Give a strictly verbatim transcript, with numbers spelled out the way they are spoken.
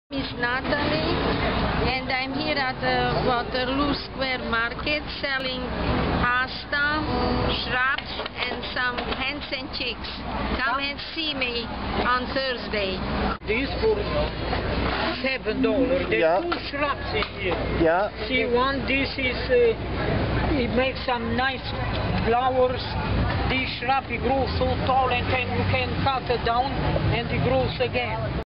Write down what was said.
Miss Natalie, and I'm here at the Waterloo Square Market selling pasta, shrubs, and some hens and chicks. Come and see me on Thursday. This for seven dollars. There's Yeah. two shrubs in here. Yeah. See, one, this is, uh, it makes some nice flowers. This shrub, it grows so tall and then you can cut it down and it grows again.